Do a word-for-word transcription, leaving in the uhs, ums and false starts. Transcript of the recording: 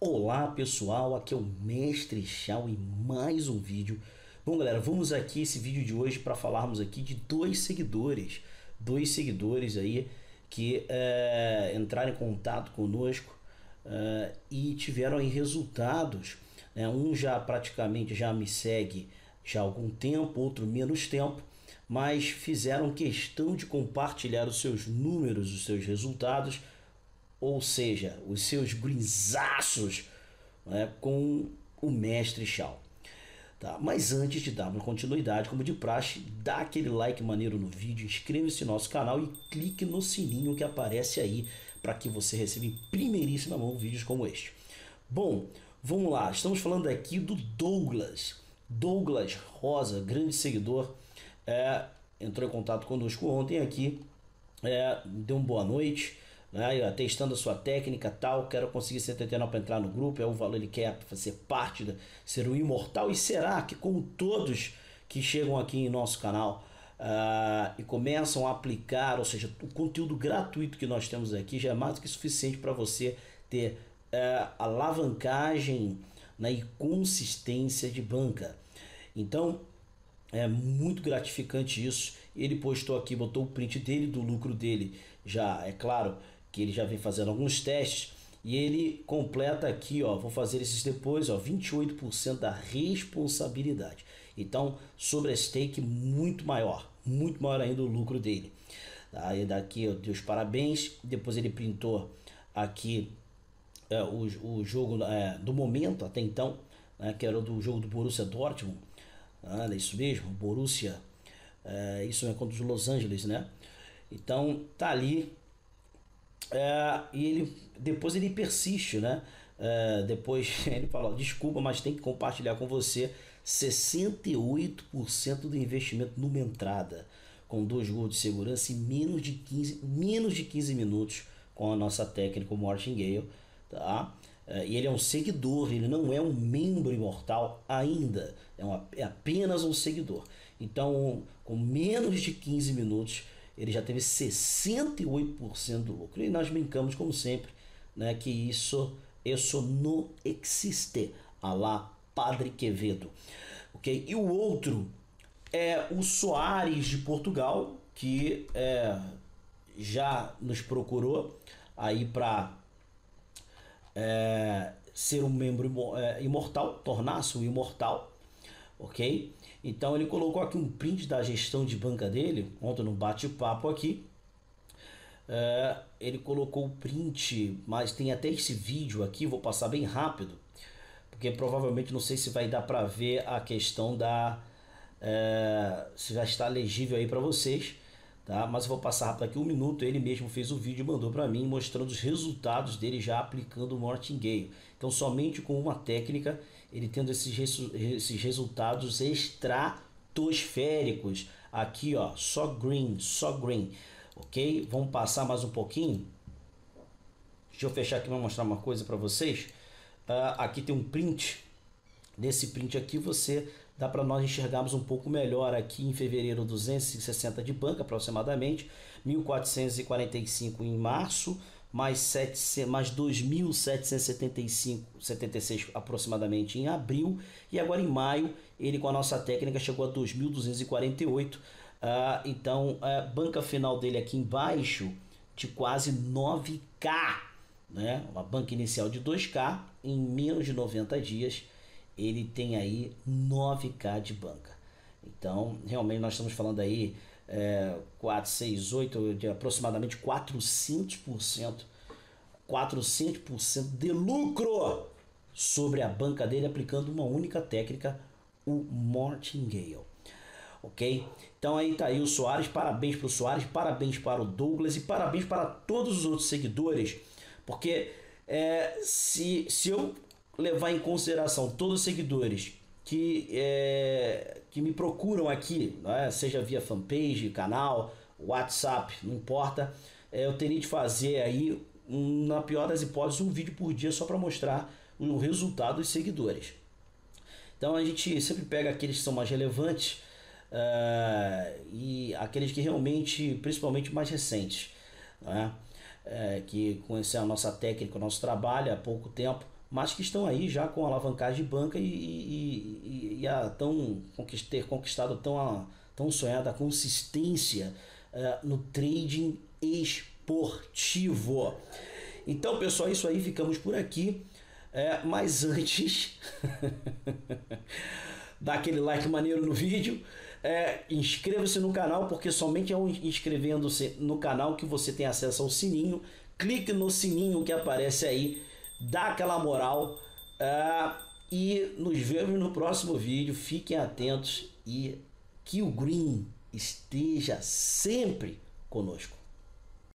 Olá pessoal, aqui é o Mestre Shao em mais um vídeo. Bom galera, vamos aqui esse vídeo de hoje para falarmos aqui de dois seguidores, dois seguidores aí que é, entraram em contato conosco é, e tiveram aí resultados, né? Um já praticamente já me segue já há algum tempo, outro menos tempo, mas fizeram questão de compartilhar os seus números, os seus resultados, ou seja, os seus grinzaços, né, com o Mestre Shao. Tá? Mas antes de darmos continuidade, como de praxe, dá aquele like maneiro no vídeo, inscreva-se no nosso canal e clique no sininho que aparece aí para que você receba em primeiríssima mão vídeos como este. Bom, vamos lá, estamos falando aqui do Douglas. Douglas Rosa, grande seguidor, é, entrou em contato conosco ontem aqui, é, deu uma boa noite, né, testando a sua técnica tal, quero conseguir setenta e nove para entrar no grupo, é o valor ele quer fazer parte, de ser um imortal, e será que como todos que chegam aqui em nosso canal uh, e começam a aplicar, ou seja, o conteúdo gratuito que nós temos aqui já é mais do que suficiente para você ter uh, alavancagem, né, e consistência de banca. Então é muito gratificante isso. Ele postou aqui, botou o print dele, do lucro dele, já é claro que ele já vem fazendo alguns testes, e ele completa aqui, ó, vou fazer esses depois, ó, vinte e oito por cento da responsabilidade. Então, sobre a stake muito maior, muito maior ainda o lucro dele. Aí daqui eu dei os parabéns, depois ele printou aqui é, o, o jogo é, do momento até então, né, que era do jogo do Borussia Dortmund, ah, é isso mesmo, Borussia, é, isso é contra os Los Angeles, né? Então tá ali. É, e ele depois ele persiste, né? É, depois ele fala: desculpa, mas tem que compartilhar com você sessenta e oito por cento do investimento numa entrada, com dois gols de segurança e menos de quinze, menos de quinze minutos com a nossa técnica, o Martingale, tá? É, e ele é um seguidor, ele não é um membro imortal ainda, é, uma, é apenas um seguidor. Então, com menos de quinze minutos, ele já teve sessenta e oito por cento do lucro. E nós brincamos, como sempre, né, que isso, isso não existe, a lá Padre Quevedo. Okay? E o outro é o Soares de Portugal, que é, já nos procurou aí para é, ser um membro é, imortal, tornar-se um imortal. Ok? Então ele colocou aqui um print da gestão de banca dele, ontem no bate-papo aqui. É, ele colocou o print, mas tem até esse vídeo aqui, vou passar bem rápido, porque provavelmente não sei se vai dar para ver a questão da... É, se já está legível aí para vocês, tá? Mas eu vou passar rápido aqui um minuto. Ele mesmo fez o vídeo e mandou para mim, mostrando os resultados dele já aplicando o Martingale. Então somente com uma técnica ele tendo esses, resu esses resultados estratosféricos aqui, ó, só green, só green. Ok, vamos passar mais um pouquinho. Deixa eu fechar aqui para mostrar uma coisa para vocês. Uh, aqui tem um print. Nesse print aqui você dá para nós enxergarmos um pouco melhor. Aqui em fevereiro, duzentos e sessenta de banca aproximadamente, mil quatrocentos e quarenta e cinco em março, mais, sete, mais dois mil setecentos e setenta e cinco, setenta e seis aproximadamente em abril, e agora em maio ele com a nossa técnica chegou a dois mil duzentos e quarenta e oito. Uh, então a banca final dele aqui embaixo de quase nove K, né? Uma banca inicial de dois K, em menos de noventa dias ele tem aí nove K de banca. Então realmente nós estamos falando aí é, quatro, seis, oito, de aproximadamente quatrocentos por cento quatrocentos por cento de lucro sobre a banca dele, aplicando uma única técnica, o Martingale. Ok? Então aí tá aí o Soares, parabéns para o Soares, parabéns para o Douglas e parabéns para todos os outros seguidores, porque é, se, se eu levar em consideração todos os seguidores que, é, que me procuram aqui, né, seja via fanpage, canal, WhatsApp, não importa, é, eu teria de fazer aí, um, na pior das hipóteses, um vídeo por dia só para mostrar o resultado dos seguidores. Então a gente sempre pega aqueles que são mais relevantes uh, e aqueles que realmente, principalmente mais recentes, né? É, que conheceram a nossa técnica, o nosso trabalho há pouco tempo, mas que estão aí já com alavancagem de banca e, e, e, e a tão, ter conquistado tão, a, tão sonhada consistência uh, no trading esportivo. Então, pessoal, isso aí, ficamos por aqui. É, mas antes, dá aquele like maneiro no vídeo, é, inscreva-se no canal, porque somente ao inscrevendo-se no canal que você tem acesso ao sininho. Clique no sininho que aparece aí, dá aquela moral, é, e nos vemos no próximo vídeo. Fiquem atentos e que o Green esteja sempre conosco.